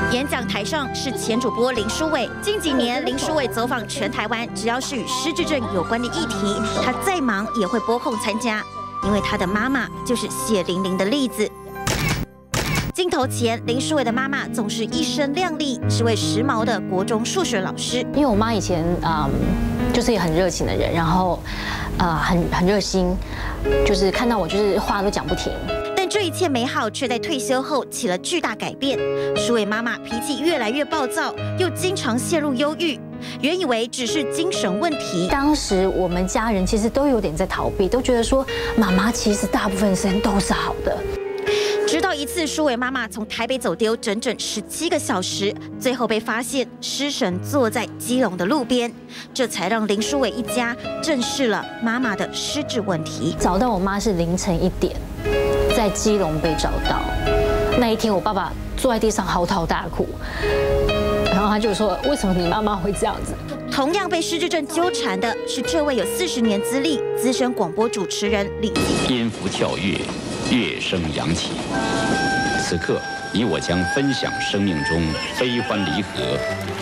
演讲台上是前主播林书伟。近几年，林书伟走访全台湾，只要是与失智症有关的议题，他再忙也会拨空参加，因为他的妈妈就是血淋淋的例子。镜头前，林书伟的妈妈总是一身靓丽，是位时髦的国中数学老师。 因为我妈以前就是一个很热情的人，然后很热心，就是看到我就是话都讲不停。 但这一切美好却在退休后起了巨大改变。书伟妈妈脾气越来越暴躁，又经常陷入忧郁。原以为只是精神问题， 当时我们家人其实都有点在逃避，都觉得说妈妈其实大部分时间都是好的。 直到一次，书伟妈妈从台北走丢整整17个小时，最后被发现失神坐在基隆的路边，这才让林书伟一家正视了妈妈的失智问题。 找到我妈是凌晨1点，在基隆被找到。那一天，我爸爸坐在地上嚎啕大哭，然后他就说：“为什么你妈妈会这样子？” 同样被失智症纠缠的是这位有40年资历资深广播主持人李济。 音符跳跃，乐声扬起。此刻，你我将分享生命中悲欢离合。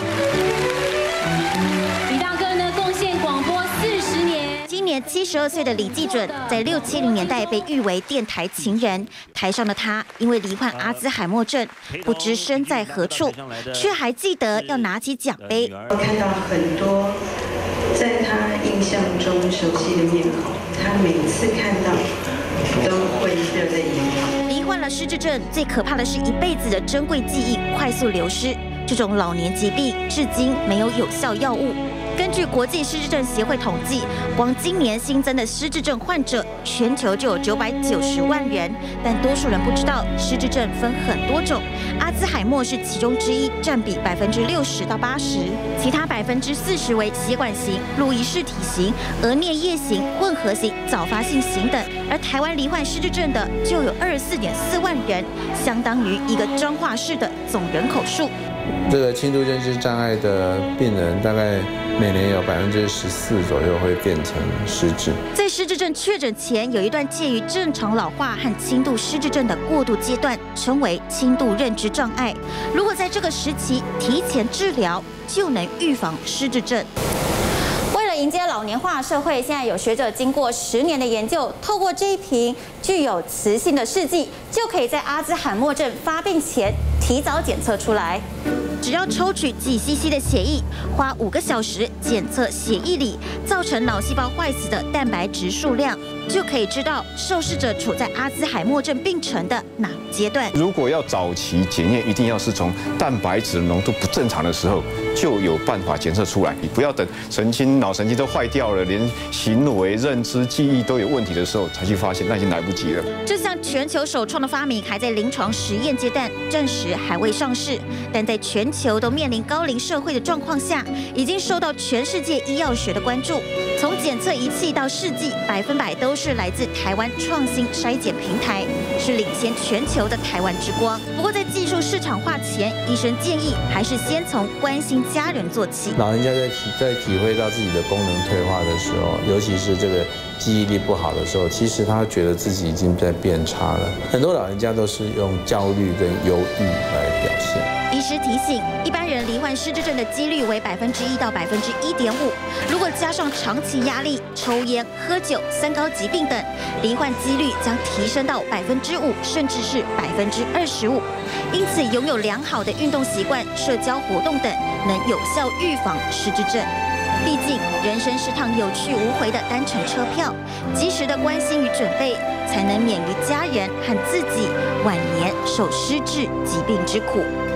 李大哥呢，贡献广播40年。 今年72岁的李济准，在60、70年代被誉为电台情人。台上的他，因为罹患阿兹海默症，不知身在何处，却还记得要拿起奖杯。 我看到很多在他印象中熟悉的面孔，他每次看到都会热泪盈眶。 罹患了失智症，最可怕的是一辈子的珍贵记忆快速流失。这种老年疾病至今没有有效药物。根据国际失智症协会统计，光今年新增的失智症患者，全球就有990万人。但多数人不知道，失智症分很多种，阿兹海默是其中之一，占比60%到80%，其他40%为血管型、路易氏体型、额颞叶型、混合型、早发性型等。而台湾罹患失智症的就有24.4万人，相当于一个彰化市的总人口数。 这个轻度认知障碍的病人，大概每年有14%左右会变成失智。 在失智症确诊前，有一段介于正常老化和轻度失智症的过渡阶段，称为轻度认知障碍。如果在这个时期提前治疗，就能预防失智症。为了迎接老年化社会，现在有学者经过10年的研究，透过这一瓶具有磁性的试剂，就可以在阿兹海默症发病前提早检测出来。只要抽取几 cc 的血液，花5个小时检测血液里造成脑细胞坏死的蛋白质数量，就可以知道受试者处在阿兹海默症病程的哪阶段。 如果要早期检验，一定要是从蛋白质浓度不正常的时候就有办法检测出来。你不要等脑神经都坏掉了，连行为、认知、记忆都有问题的时候才去发现，那已经来不及了。 这项全球首创的发明还在临床实验阶段，暂时还未上市，但在全球都面临高龄社会的状况下，已经受到全世界医药学的关注。从检测仪器到试剂，100%都是来自台湾创新筛检平台，是领先全球的台湾之光。不过在技术市场化前，医生建议还是先从关心家人做起。 老人家在体会到自己的功能退化的时候，尤其是这个记忆力不好的时候，其实他觉得自己已经在变差了。很多老人家都是用焦虑跟忧郁来表现。 医师提醒，一般人罹患失智症的几率为1%到1.5%，如果加上长期压力、抽烟、喝酒、三高疾病等，罹患几率将提升到5%，甚至是25%。因此，拥有良好的运动习惯、社交活动等，能有效预防失智症。毕竟，人生是趟有去无回的单程车票，及时的关心与准备，才能免于家人和自己晚年受失智疾病之苦。